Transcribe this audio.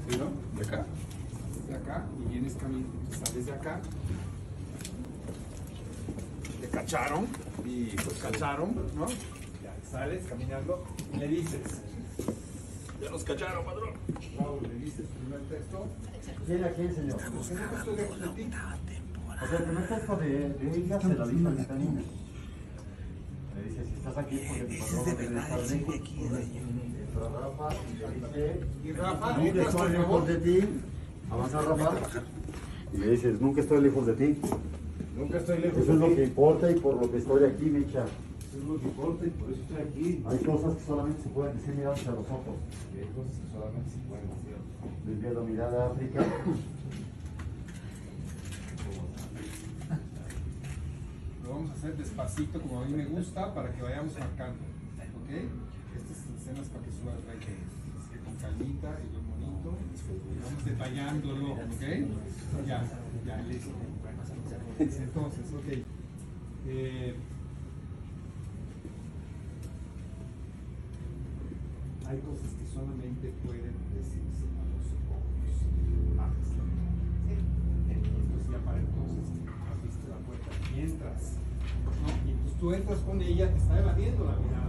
¿Sí, no? De acá. De acá y vienes caminando, sales de acá. Te cacharon y pues cacharon, ¿no? Ya sales caminando y le dices, ya nos cacharon, padrón. Raúl, le dices primer texto. ¿Quién a quién, señor? Porque no estoy lejos de ti. O sea, el primer texto de ella se lo dice a Vitamina. Le dice, si estás aquí porque tu patrón no debe estar lejos. Entra Rafa y le dice, Y Rafa, nunca entras, estoy por lejos favor. de ti. Avanza Rafa. Y le dices, nunca estoy lejos de ti. Nunca estoy lejos Eso es lo de que ti. importa y por lo que estoy aquí, Micha. Eso es lo que importa y por eso estoy aquí. Hay cosas que solamente se pueden decir mirándose a los ojos. Y hay cosas que solamente se pueden hacer. Desvía la mirada a África. Lo vamos a hacer despacito como a mí me gusta para que vayamos marcando. ¿Ok? Estas escenas para que suba el rey que con calmita y lo bonito. Y vamos detallándolo. ¿Ok? Ya, listo. Entonces, ok. Hay cosas que solamente pueden decirse a los ojos. Entonces ya para entonces abriste la puerta y entras. ¿No? Y entonces tú entras con ella, te está evadiendo la mirada.